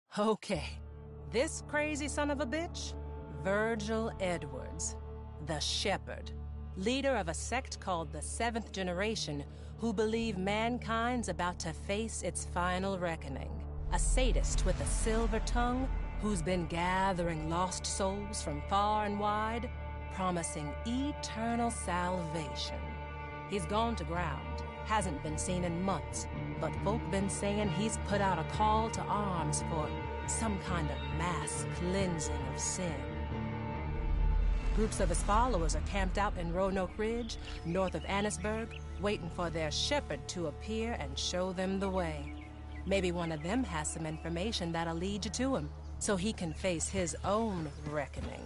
Okay, this crazy son of a bitch? Virgil Edwards, the Shepherd, leader of a sect called the Seventh Generation, who believe mankind's about to face its final reckoning. A sadist with a silver tongue who's been gathering lost souls from far and wide, promising eternal salvation. He's gone to ground, hasn't been seen in months, but folk been saying he's put out a call to arms for some kind of mass cleansing of sin. Groups of his followers are camped out in Roanoke Ridge, north of Annisburg, waiting for their shepherd to appear and show them the way. Maybe one of them has some information that'll lead you to him, so he can face his own reckoning.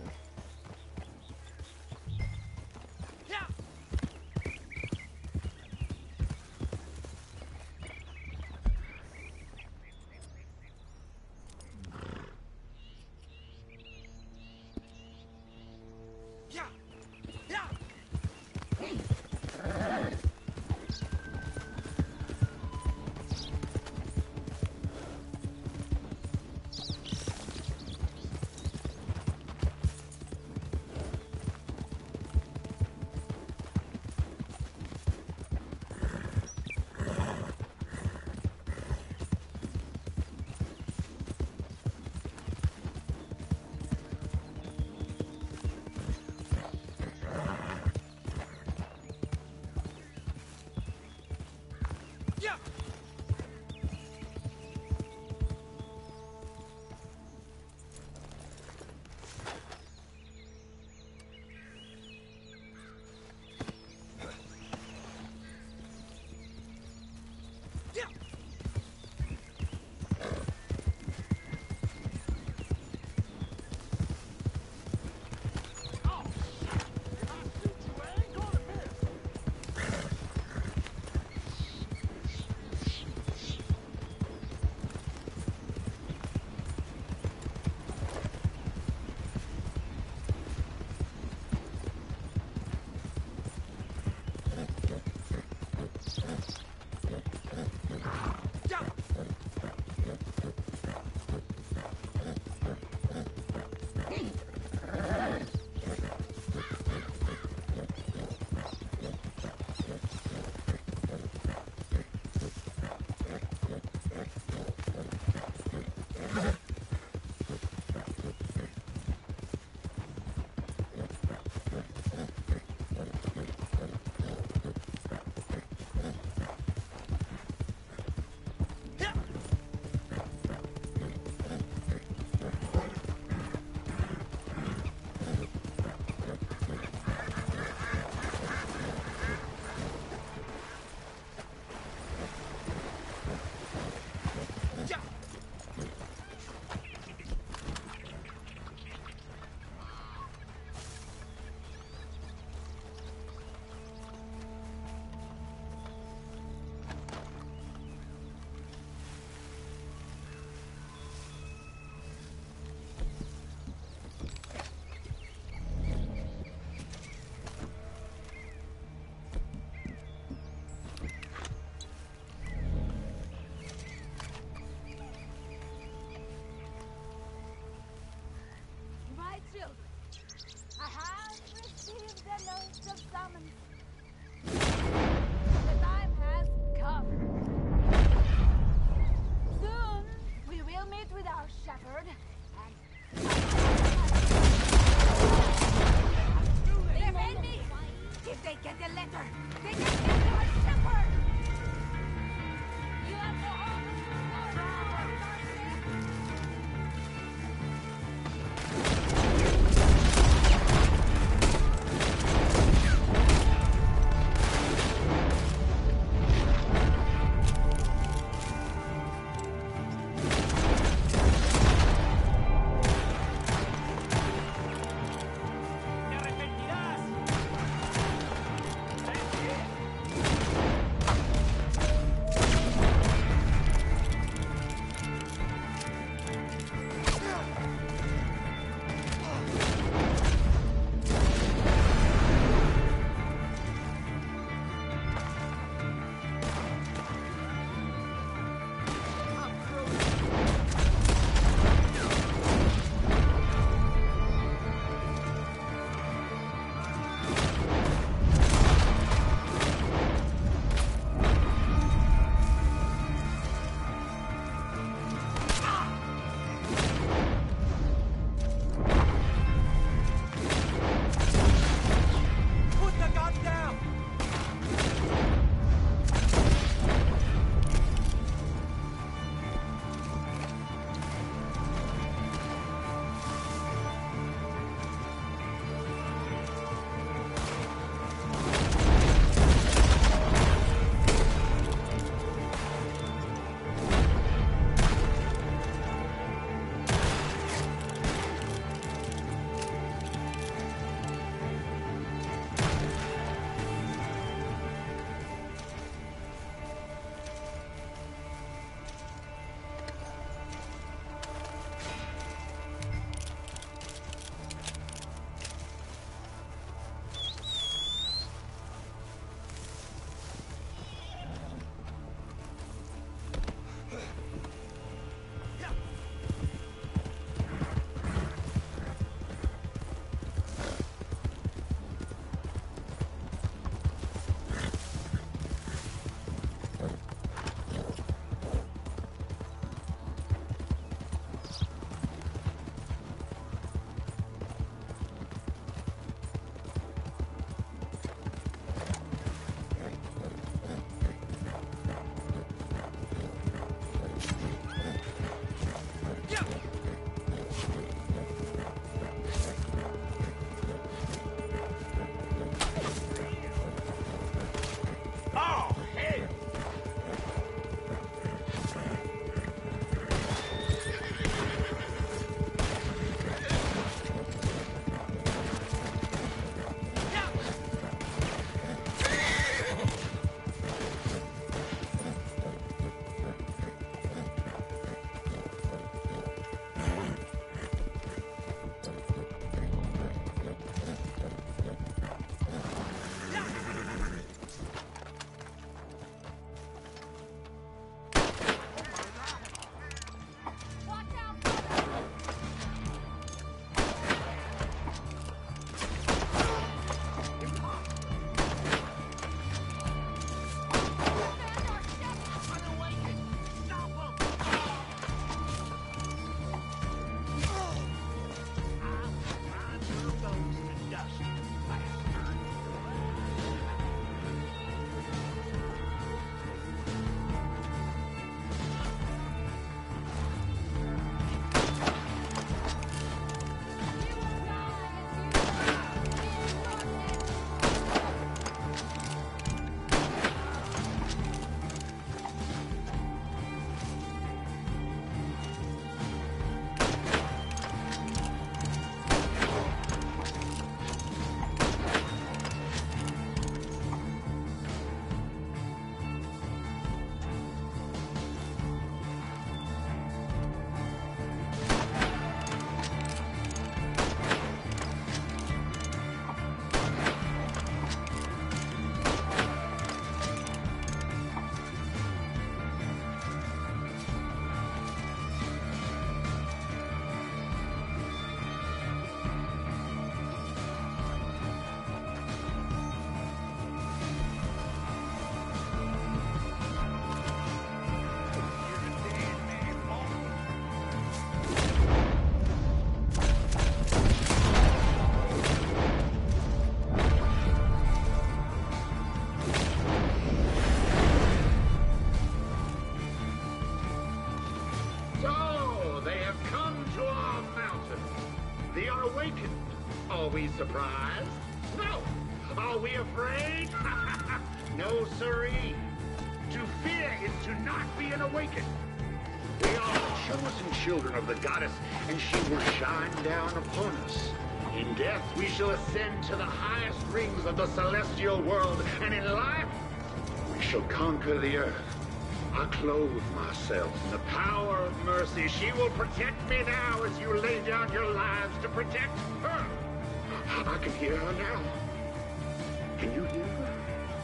awakened? Are we surprised? No. Are we afraid? No, sirree. To fear is to not be an awakened. We are the chosen children of the goddess, and she will shine down upon us. In death, we shall ascend to the highest rings of the celestial world, and in life, we shall conquer the earth. I clothe myself in the power of mercy. She will protect me now as you lay down your lives to protect her. I can hear her now. Can you hear her?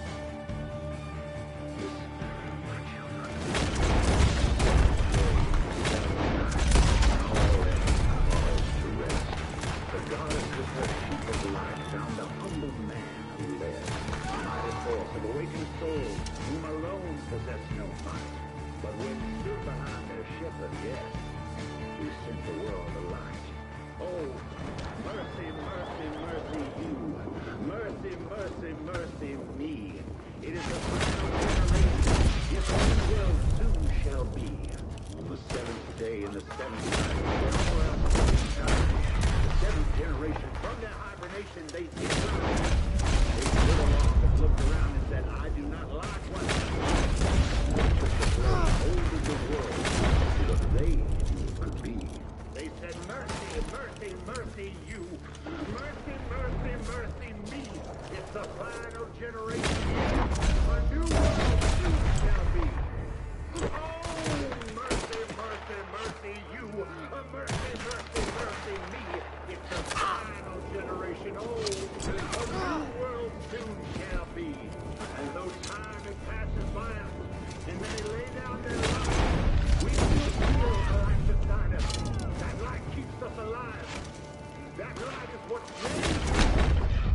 Listen, my children. All that falls to rest. The goddess with her sheep of light found a humble man who led. Mighty force of awakened souls, whom alone possess no might. But when stood behind their shepherd, yes, we sent the world a light. Oh, mercy, mercy, mercy you. Mercy, mercy, mercy me. It is the final generation. Yes, we will soon shall be. On the seventh day in the seventh night, the seventh generation, from their hibernation, they did not. They stood aloft and looked around and said, I do not like what they took the blade, over the world, to what they could be. They said, mercy, mercy, mercy you. Mercy, mercy, mercy me. It's the final generation. A new world soon shall be. Oh, mercy, mercy, mercy you. Mercy, mercy, mercy me. It's the final generation. Oh, a new world soon shall be. And though time it passes by us, and they lay down their lives, we still feel the light beside us. That light keeps us alive. That light is what saves.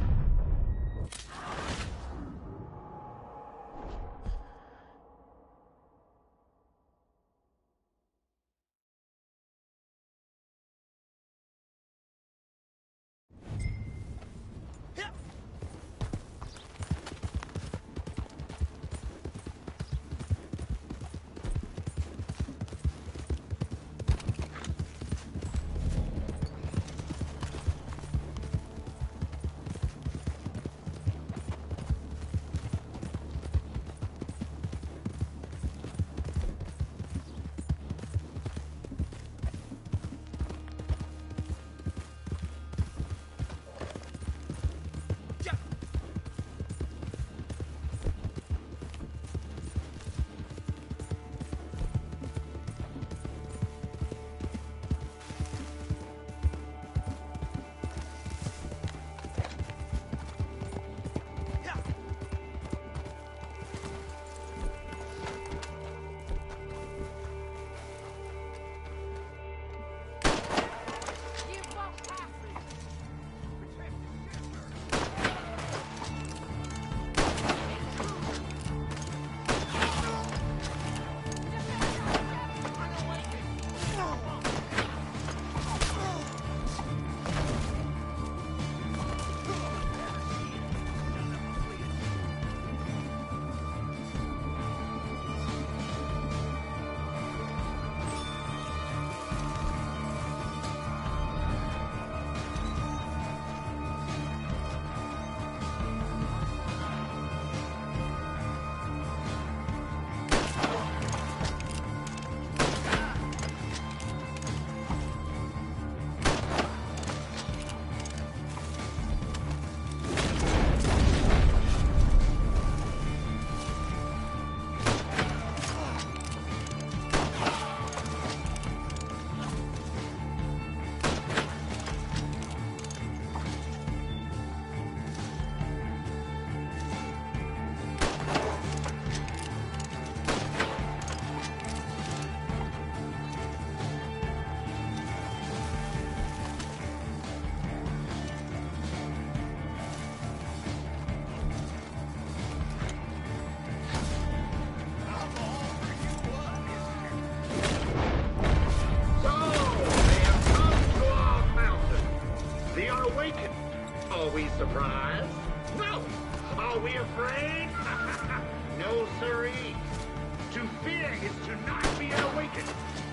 surprised? No. Are we afraid? No, sirree. To fear is to not be awakened.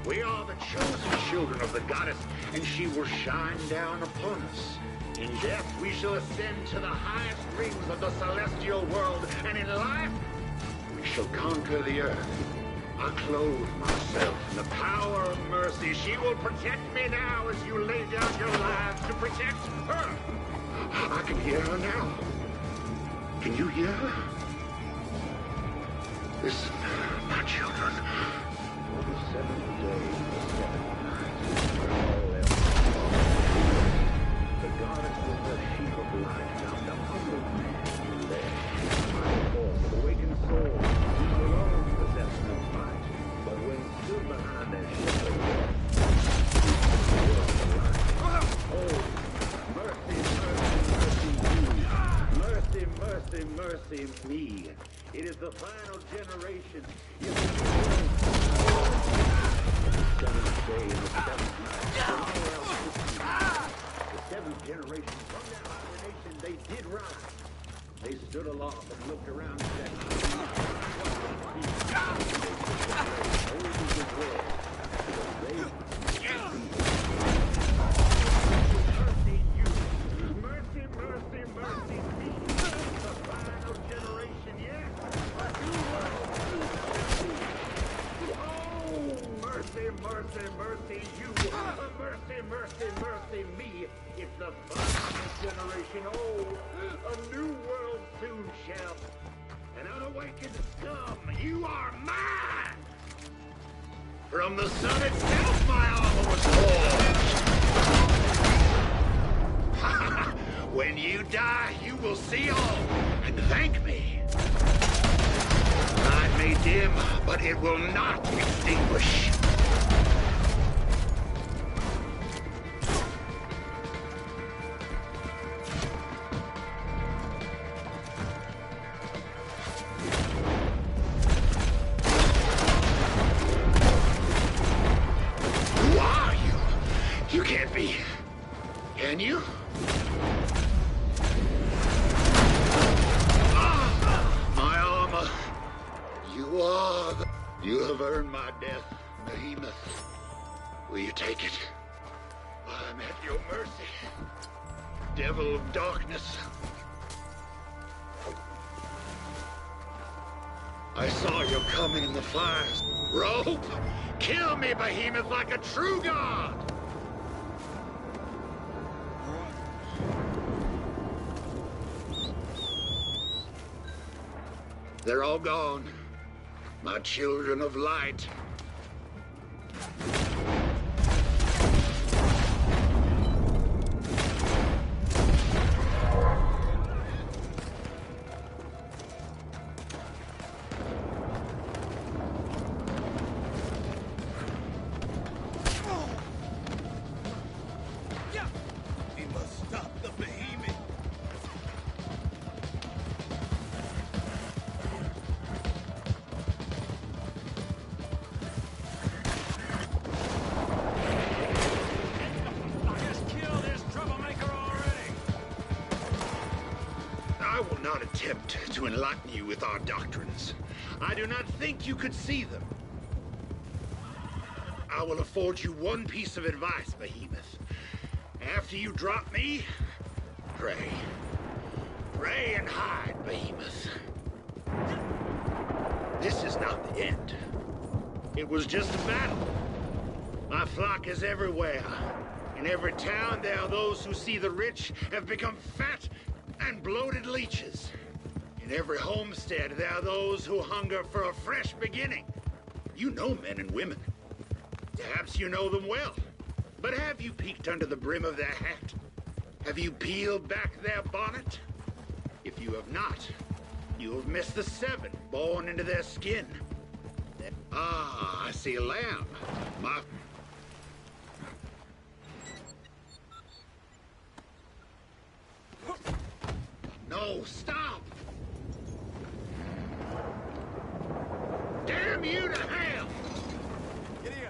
We are the chosen children of the goddess, and she will shine down upon us. In death, we shall ascend to the highest rings of the celestial world, and in life, we shall conquer the earth. I clothe myself in the power of mercy. She will protect me now as you lay down your lives to protect her. I can hear her now. Can you hear her? Listen, my children. On the seventh day, the seventh night, all else the goddess with her sheep of light found a humble man who led by the force of awakened soul, who alone possessed no might, but when stood behind their shepherd, oh, mercy, mercy, mercy, you. Mercy, mercy, me. It is the final generation. It is the seventh day and the seventh night. The seventh generation, from their hibernation, they did rise. They stood aloft and looked around and said, mercy, mercy, mercy, me. The final generation, yes. Mercy, mercy, mercy, you. Mercy, mercy, mercy, me. It's the final generation. Oh, a new world soon shall. An unawakened scum, you are mine. From the sun itself, my armor was forged. When you die, you will see all and thank me. Light may dim, but it will not extinguish. Who are you? You can't be. Can you? You have earned my death, Behemoth. Will you take it? I'm at your mercy, devil of darkness. I saw you coming in the fires. Rope! Kill me, Behemoth, like a true god! They're all gone. My children of light. We must stop the behemoth. I will not attempt to enlighten you with our doctrines. I do not think you could see them. I will afford you one piece of advice, Behemoth. After you drop me, pray. Pray and hide, Behemoth. This is not the end. It was just a battle. My flock is everywhere. In every town, there are those who see the rich have become fat and bloated leeches. In every homestead, there are those who hunger for a fresh beginning. You know men and women. Perhaps you know them well. But have you peeked under the brim of their hat? Have you peeled back their bonnet? If you have not, you have missed the seven born into their skin. Ah, I see a lamb. My... No, stop! Damn you to hell! Get here.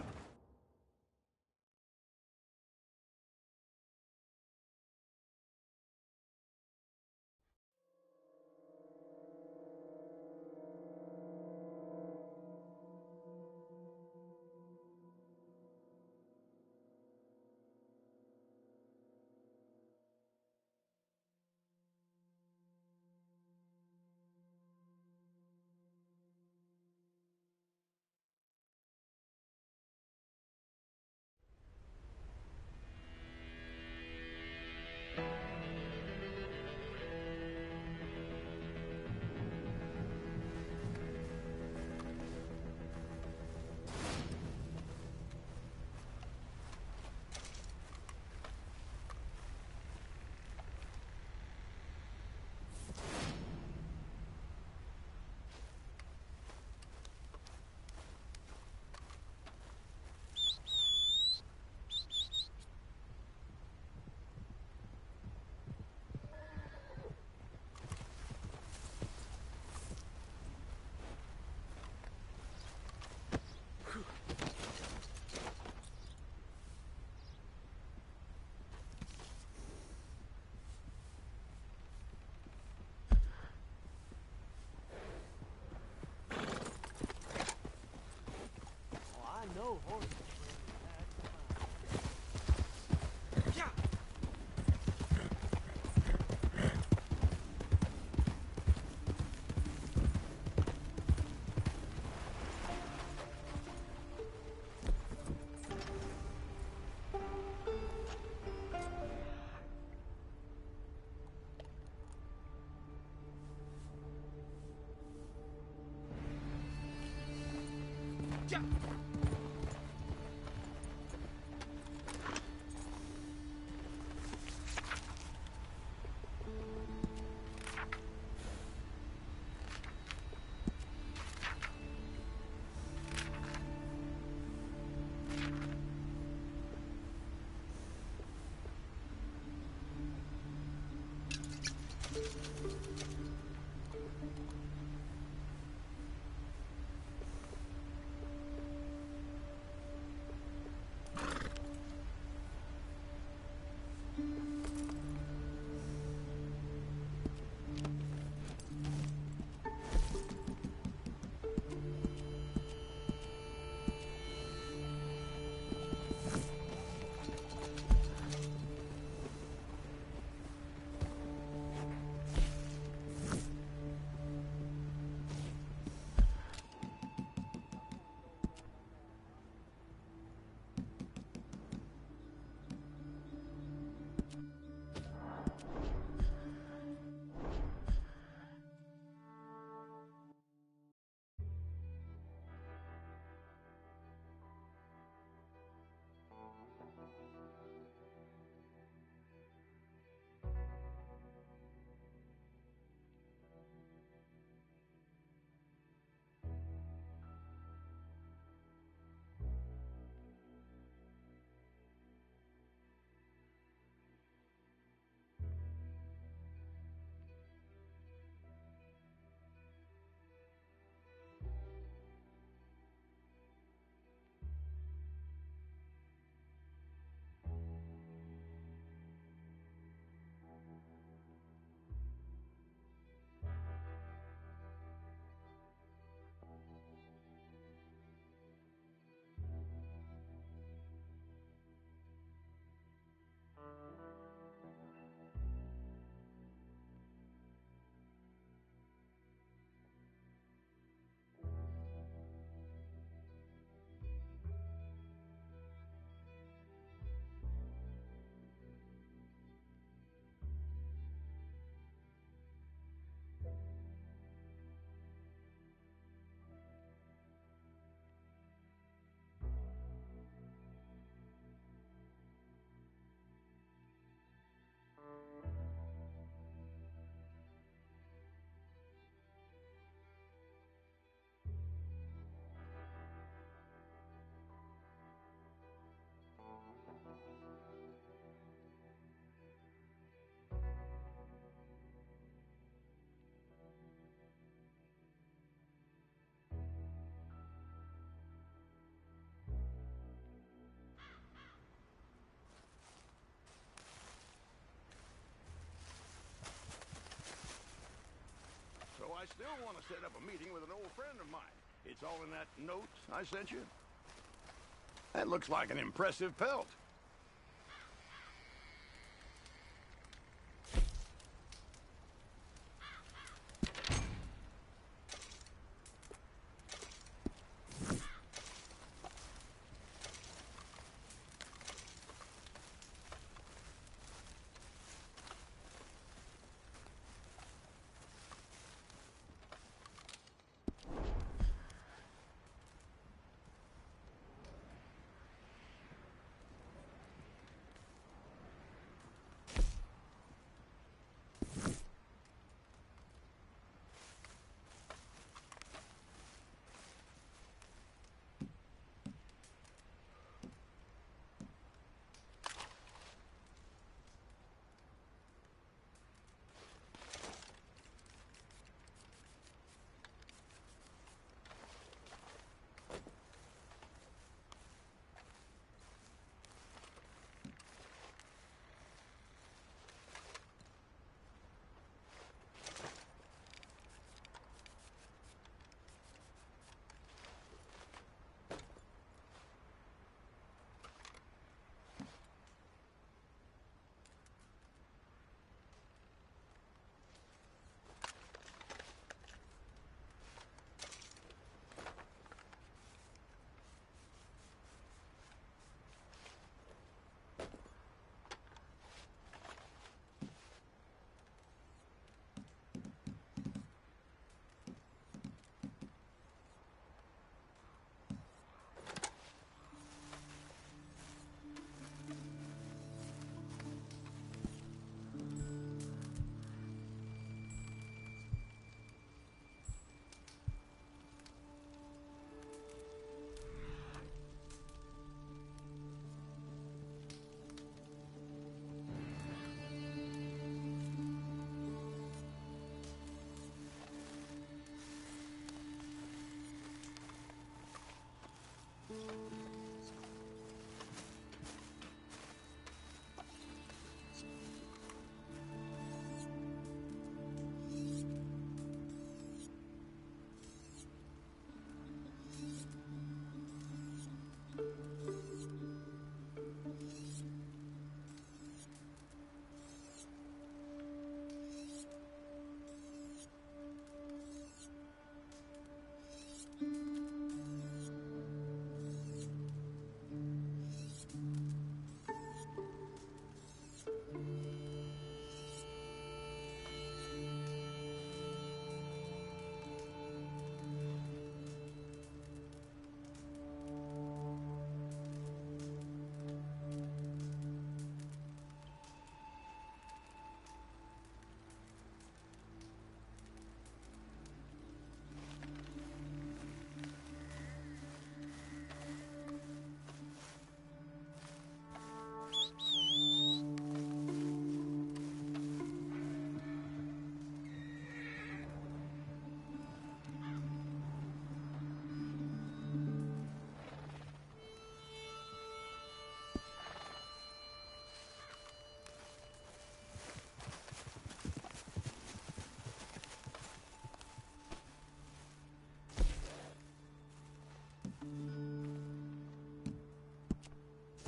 So I still want to set up a meeting with an old friend of mine. It's all in that note I sent you. That looks like an impressive pelt.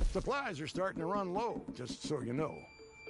Supplies are starting to run low, just so you know.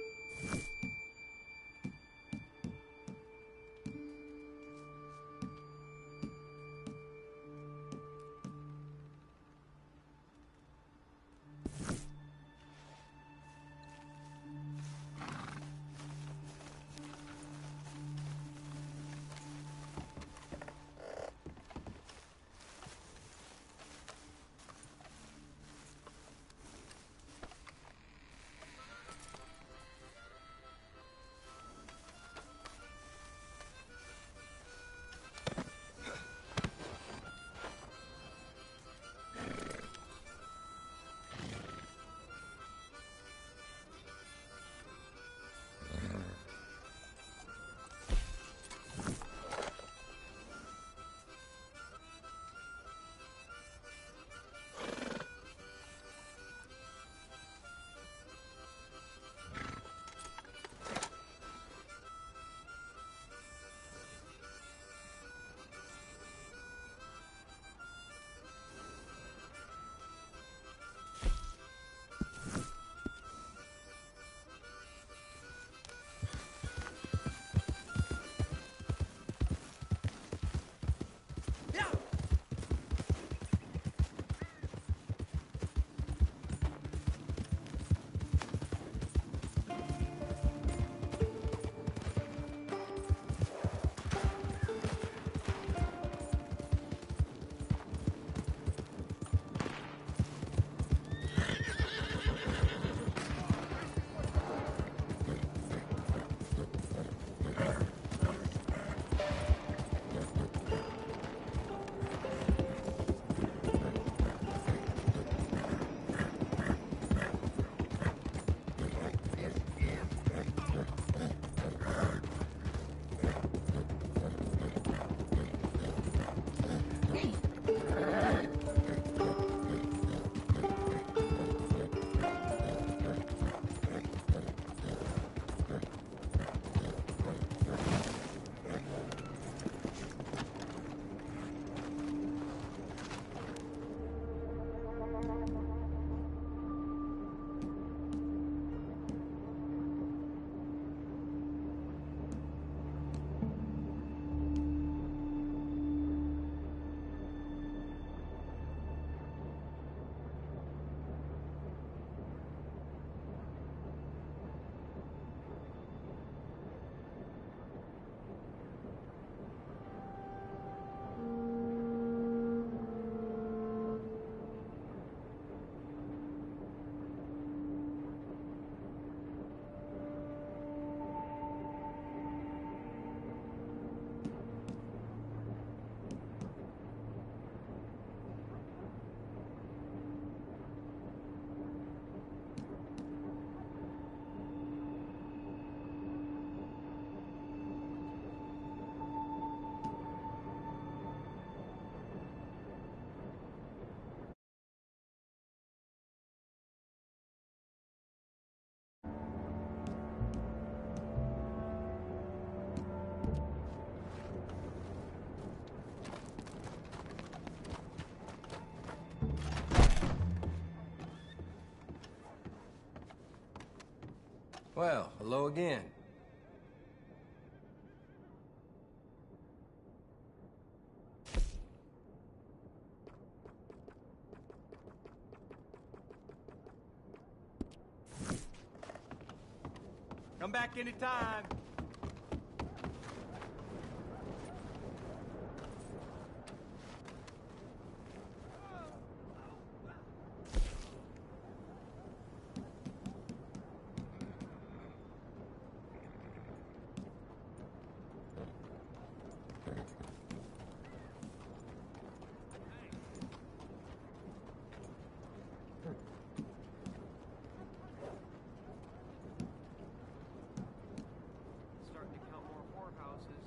Well, hello again. Come back anytime. Starting to count more whorehouses.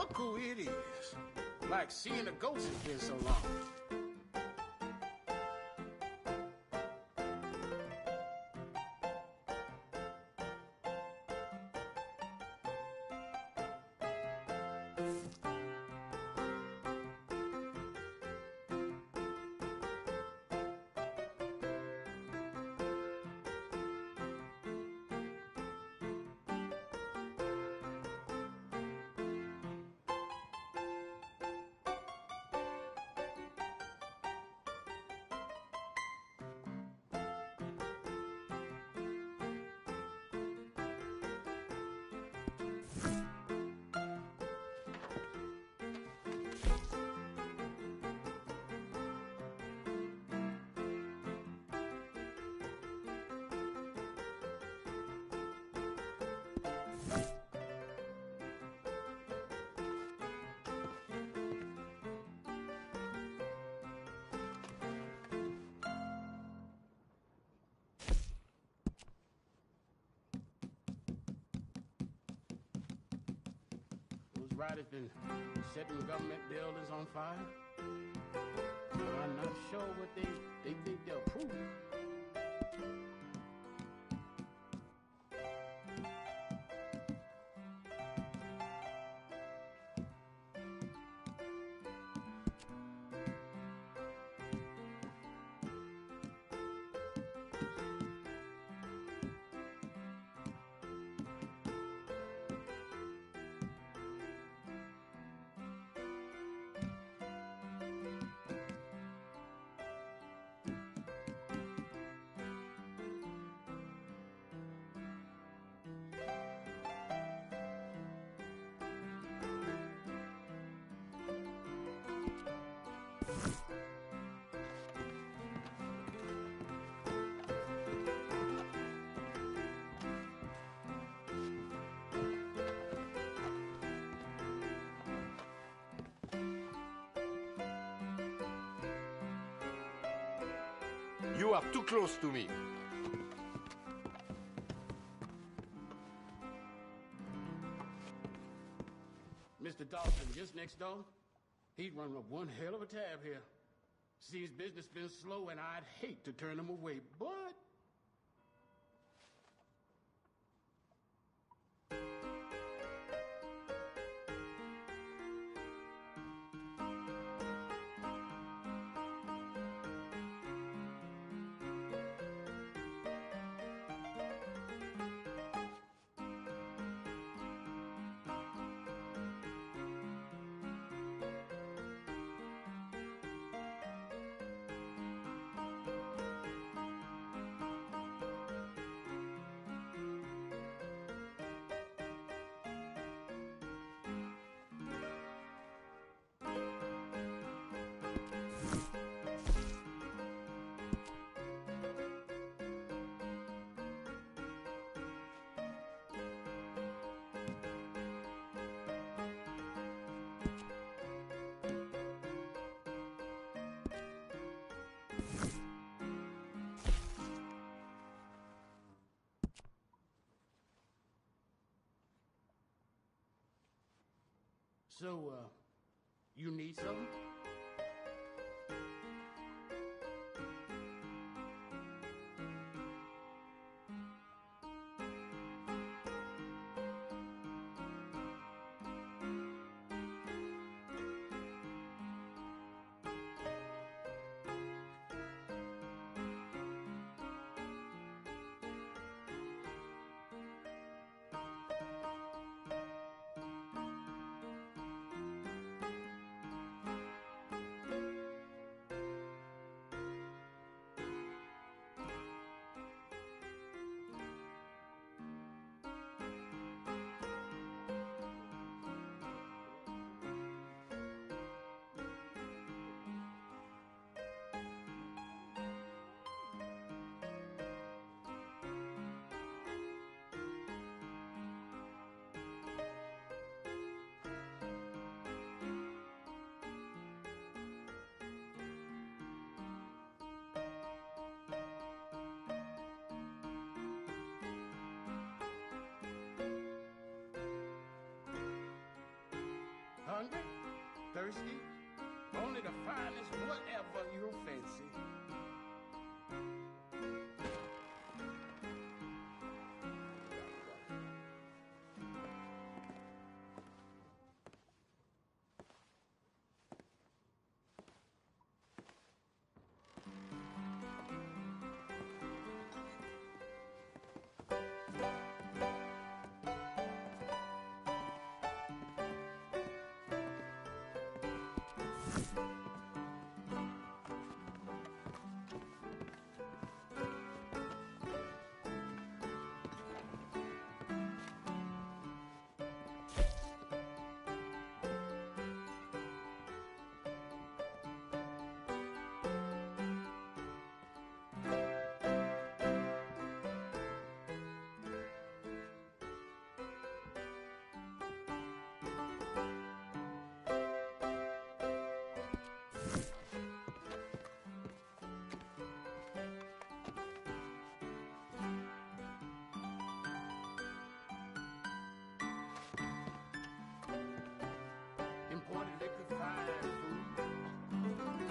Look who it is. Like seeing a ghost has been so long. Those riders been setting government buildings on fire. I'm not sure what they think they'll prove. You are too close to me. Mr. Dawson, just next door, he's running up one hell of a tab here. Sees business been slow, and I'd hate to turn him away, but... So, you need something? Hungry? Thirsty? Only the finest whatever you fancy. Imported liquor, fine food.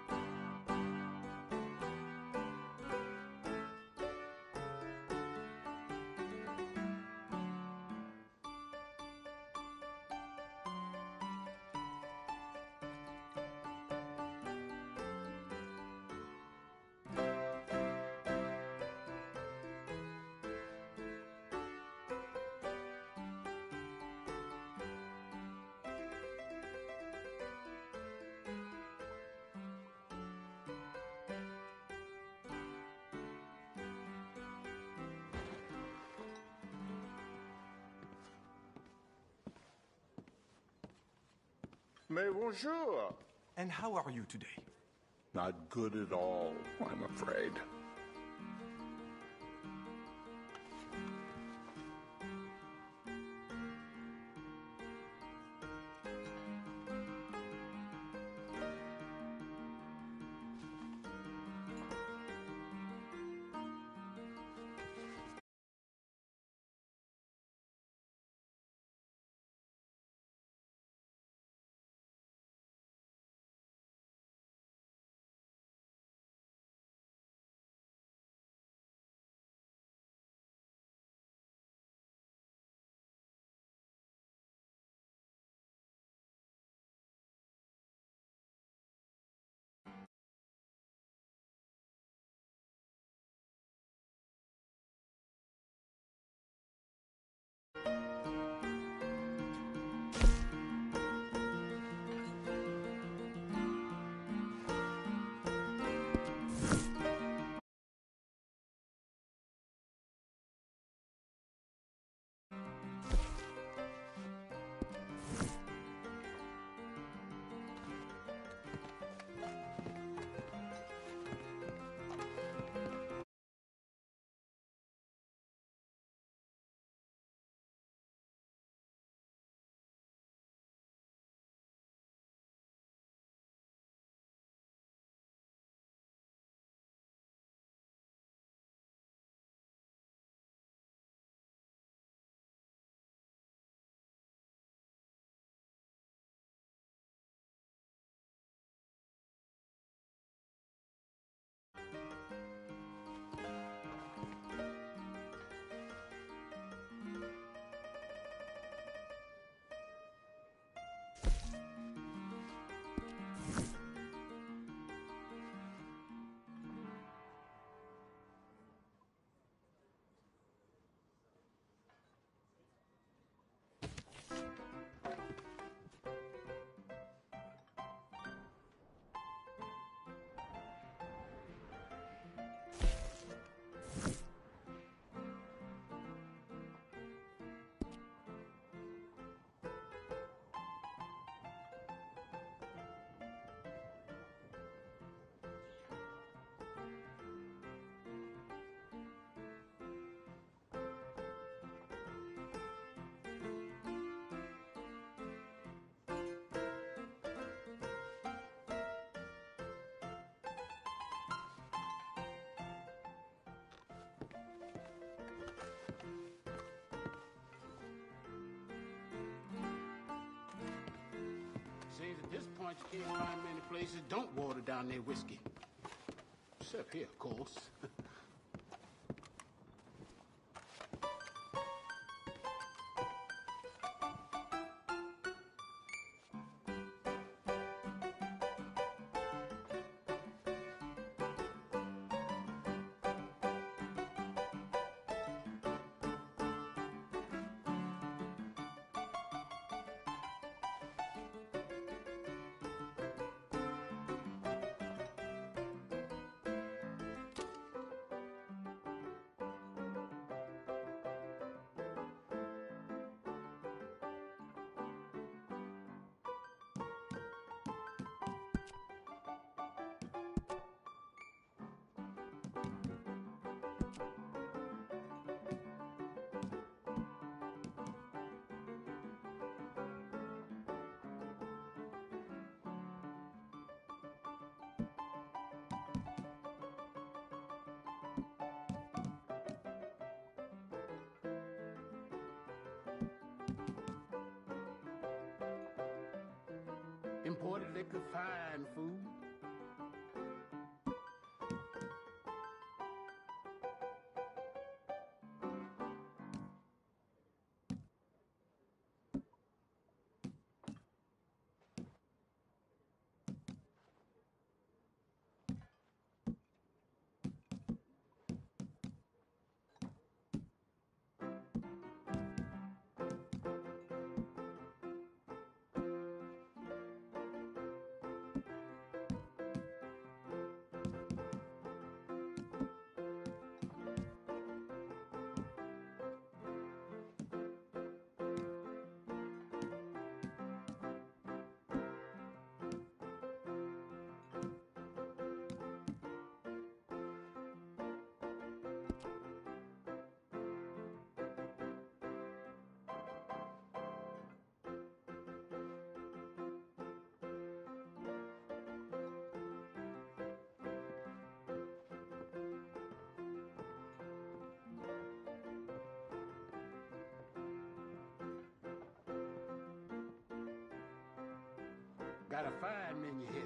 Mais bonjour. And how are you today? Not good at all, I'm afraid. ones you can't find many places don't water down their whiskey. Except here, of course. Imported liquor, fine food. Got a fine menu here.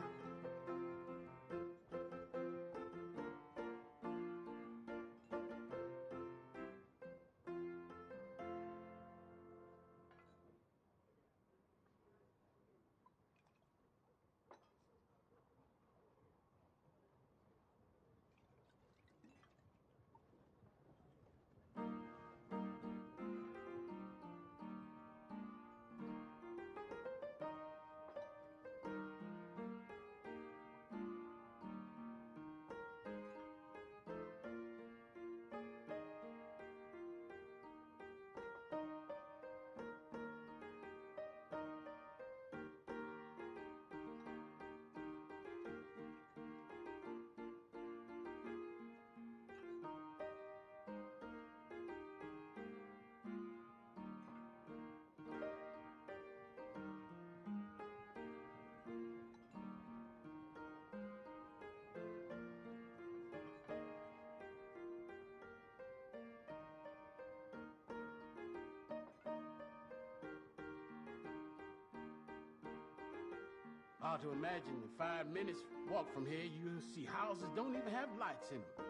Hard to imagine in 5 minutes walk from here, you'll see houses don't even have lights in them.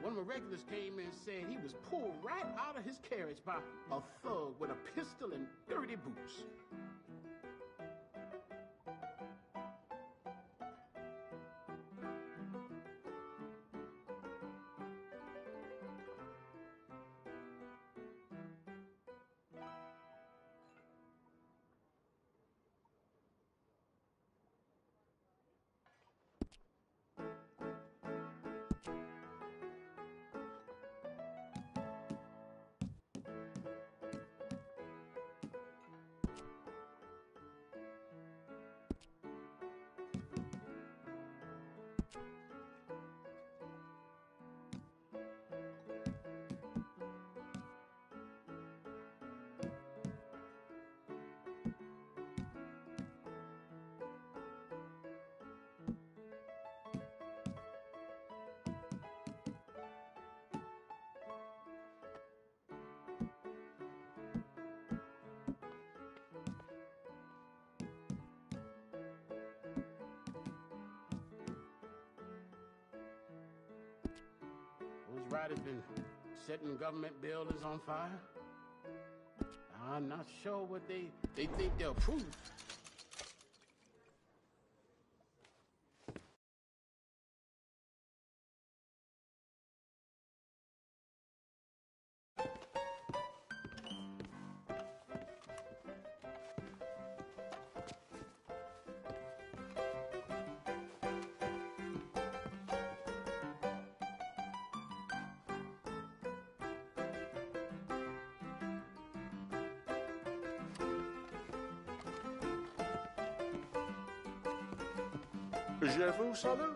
One of the regulars came in and said he was pulled right out of his carriage by a thug with a pistol and dirty boots. Those riders been setting government buildings on fire. I'm not sure what they think they'll prove. Je vous salue.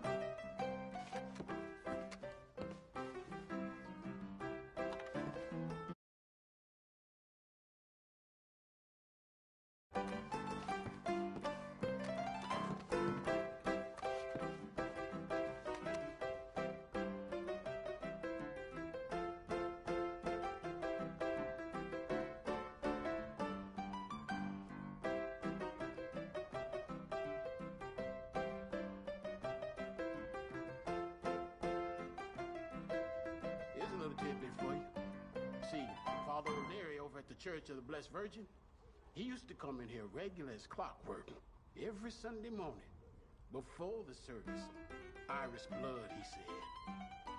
Here's a little tidbit for you. See, Father O'Leary over at the Church of the Blessed Virgin, he used to come in here regular as clockwork every Sunday morning before the service. Irish blood, he said.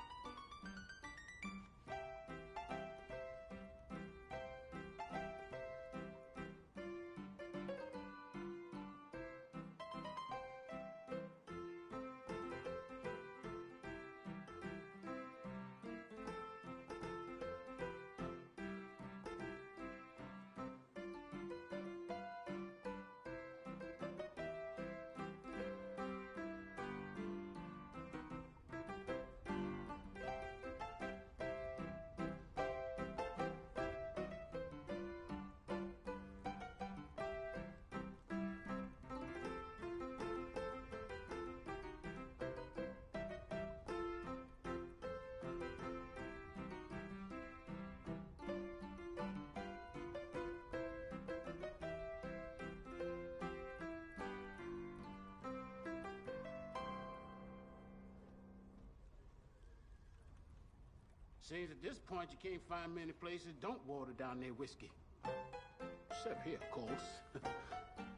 Seems at this point you can't find many places don't water down their whiskey. Except here, of course.